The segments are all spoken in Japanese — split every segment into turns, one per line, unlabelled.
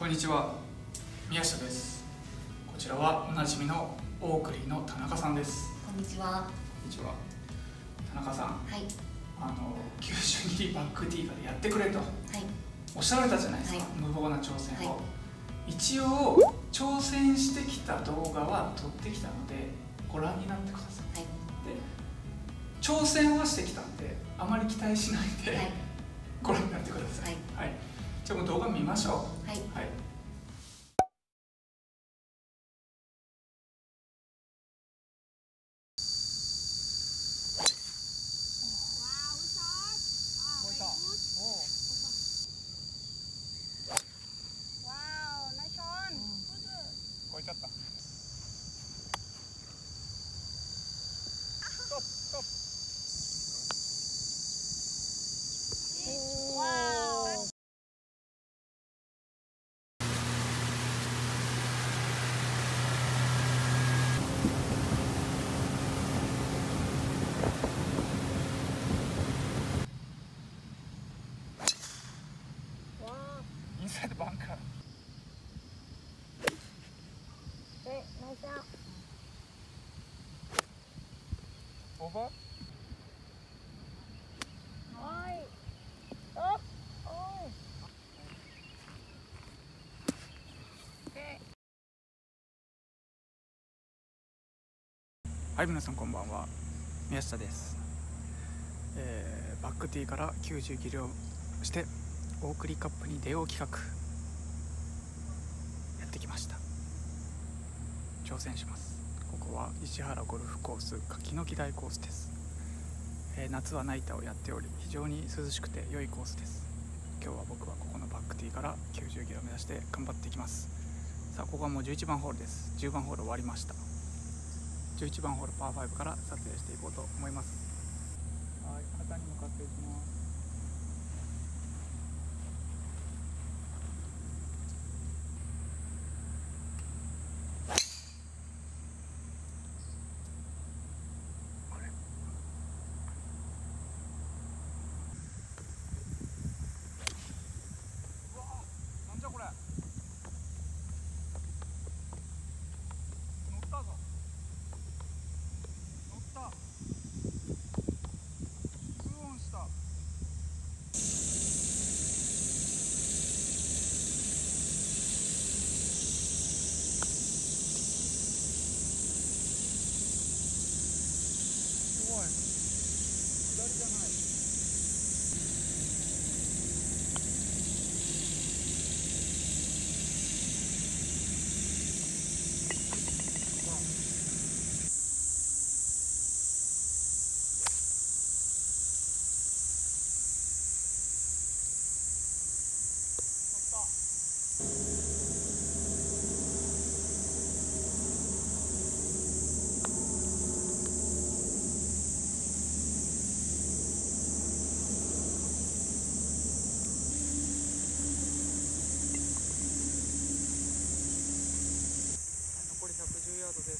こんにちは、宮下です。こちらはおなじみのオークリーの田中さんです。
こんにちは。
こんにちは。田中さん、
はい。
92リバックティーガでやってくれと、
はい、
おっしゃられたじゃないですか、
はい、
無謀な挑戦を、
はい、
一応挑戦してきた動画は撮ってきたのでご覧になってください。
はい、
で挑戦はしてきたんであまり期待しないで、はい、ご覧になってください。はい、はい、じゃあもう動画見ましょう。はい、はい。超えちゃった。ストップストップ。インサイドバンカー。
ナイスアウト。
オーバー。
はい。
はい、皆さんこんばんは、宮下です。バックティーから90切りをしてオークリーカップに出よう企画やってきました。挑戦します。ここは石原ゴルフコース柿の木台コースです。夏はナイターをやっており非常に涼しくて良いコースです。今日は僕はここのバックティーから90切りを目指して頑張っていきます。さあ、ここはもう11番ホールです。10番ホール終わりました。11番ホールパー5から撮影していこうと思います。はい、旗に向かっていきます。なんじゃこれ、乗ったぞ、乗った、2オンした。すごい、左じゃない。残り110ヤードです。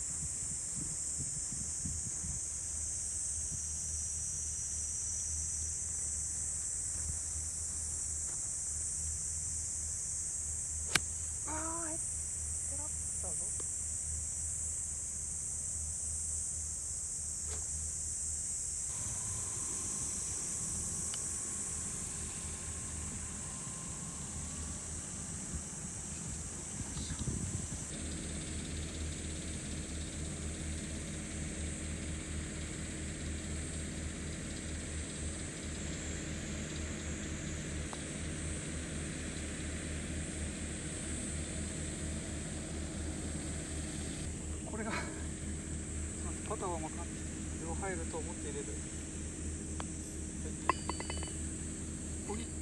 これがパターは分かんない。両入ると思って入れる。おり。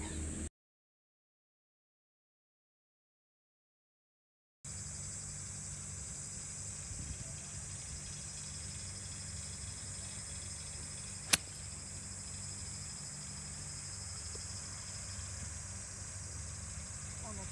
あ、乗った。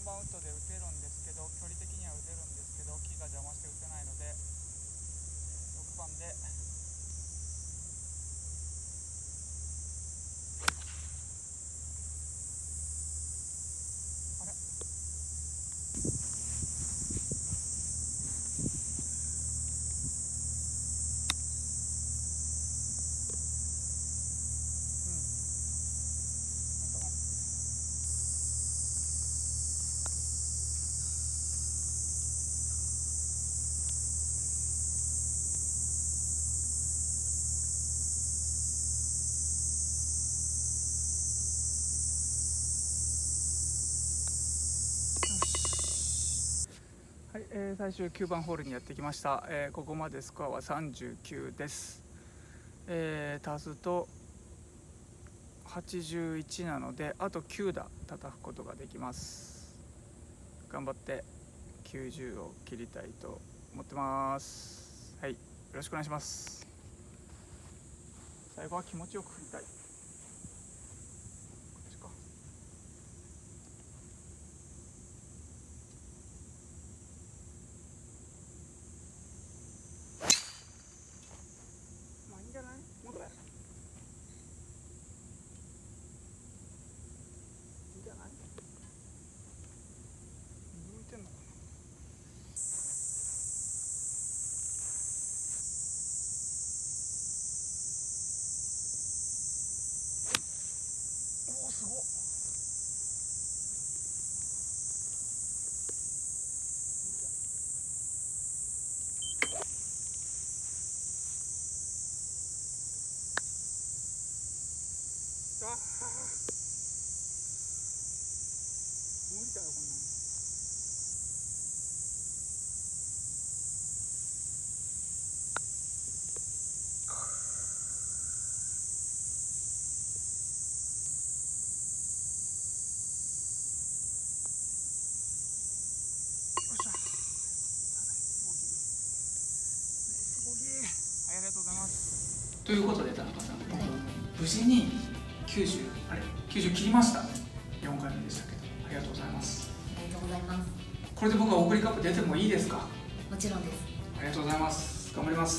3番ウッドで打てるんですけど、距離的には打てるんですけど、木が邪魔して打てないので、6番であれはい、最終9番ホールにやってきました。ここまでスコアは39です。足すと81なので、あと9打叩くことができます。頑張って90を切りたいと思ってます。はい、よろしくお願いします。最後は気持ちよく振りたい。じゃない？もっとやる。いいんじゃない？向いてんのかな。おお、すごっ。ああ、無理だよこんなの。よっしゃ。ボギー。はい、ありがとうございます。ということで田中さん、無事に90切りました。4回目でしたけど、ありがとうございます。
ありがとうございます。
これで僕は送りカップ出てもいいですか？
もちろんです。
ありがとうございます。頑張ります。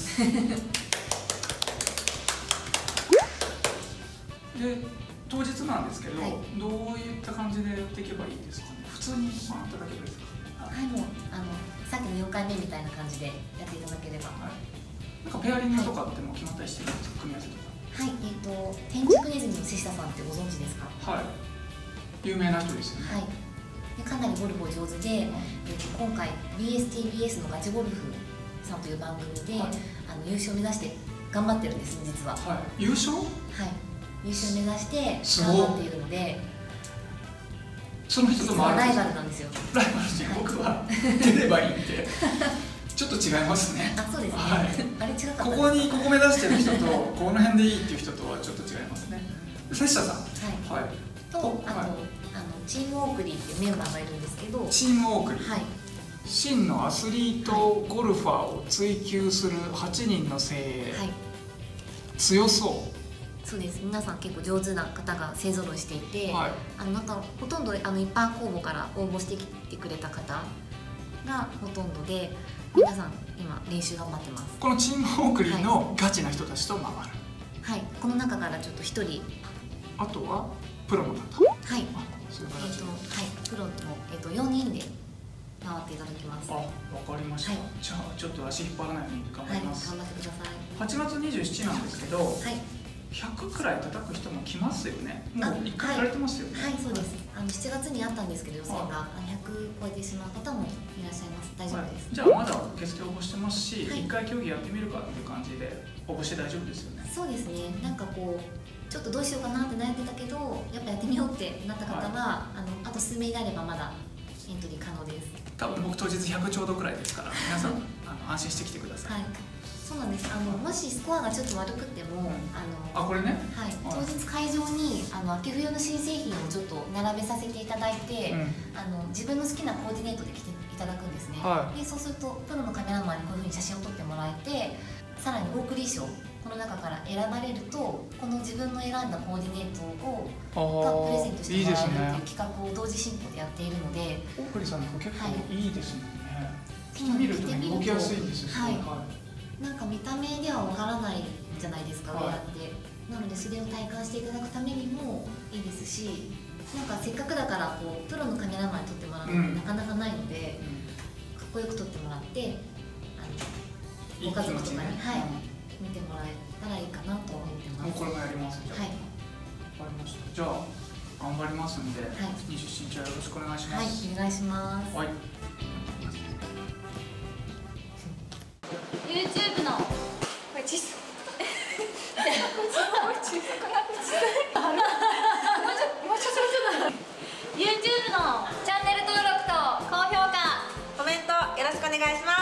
で、当日なんですけど、はい、どういった感じでやっていけばいいですかね？普通に回っていただければいいですか？
はい、もうさっきの4回目みたいな感じでやっていただければ。はい、
なんかペアリングとかっても決まったりしてるんですか？組み合わせとか。
はい、天竺ネズミの瀬下さんってご存知ですか？
はい。有名な人ですよね。
はい。でかなりゴルフお上手で、今回 BSTBS のガチゴルフさんという番組で、はい、優勝を目指して頑張ってるんです実は。
はい。優勝？はい。
優勝目指して頑張っているので、
その人とも
ライバルなんですよ。
ライバルじゃ僕は出ればいいって。ちょっと違いますね。
あ、そうですね。
はい、
あれ違かった。
ここ目指してる人とこの辺でいいっていう人とはちょっと違いますね。瀬下さん。はい。はい。
とチームオークリーっていうメンバーがいるんですけど。
チームオークリー。
はい。
真のアスリートゴルファーを追求する8人の精鋭。はい。強そう。
そうです。皆さん結構上手な方が勢ぞろいしていて、はい、なんかほとんど一般公募から応募してきてくれた方がほとんどで。皆さん今練習頑張ってます。
このチームオークリーのガチな人たちと回る。
はい、この中からちょっと1人。
あとはプロの方。
はい。プロの4人で回っていただきます。
あ、わかりました。はい、じゃあちょっと足引っ張らないように頑張ります。
はい、頑張ってください。
8月27なんですけど。はい。100くらい叩く人も来ますよね。もう1回やられてますよね。
はい、そうです。7月にあったんですけど予選が100超えてしまう方もいらっしゃいます。大丈夫です。
じゃあまだ受付応募してますし、1回競技やってみるかっていう感じで応募して大丈夫ですよね。
そうですね。なんかこうちょっとどうしようかなって悩んでたけど、やっぱやってみようってなった方はあと数名であればまだエントリー可能です。
多分僕当日100ちょうどくらいですから、皆さん安心してきてください。はい。
そうなんです。もしスコアがちょっと悪くても、
これね。
はい。当日会場に秋冬の新製品をちょっと並べさせていただいて、自分の好きなコーディネートで着ていただくんですね。はい。でそうするとプロのカメラマンにこういうふうに写真を撮ってもらえて、さらにオークリー賞この中から選ばれるとこの自分の選んだコーディネートをプレゼントしてもらえるっていう企画を同時進行でやっているので、
オープリさんの服結構いいですもんね。着てみると動きやすいんですよ。
はい。なんか見た目ではわからないじゃないですか、ウェアって。なのでそれを体感していただくためにもいいですし、なんかせっかくだからこうプロのカメラマンに撮ってもらうのってなかなかないので、かっこよく撮ってもらってご家族とかに見てもらえたらいいかなと思ってます。
これもやります。じゃあ、はい、わかりました。じゃあ頑張りますんで、27日はよろしくお願いします。
はい、お願いします。
はい。
YouTube のこれ小さい。YouTube のチャンネル登録と高評価、コメントよろしくお願いします。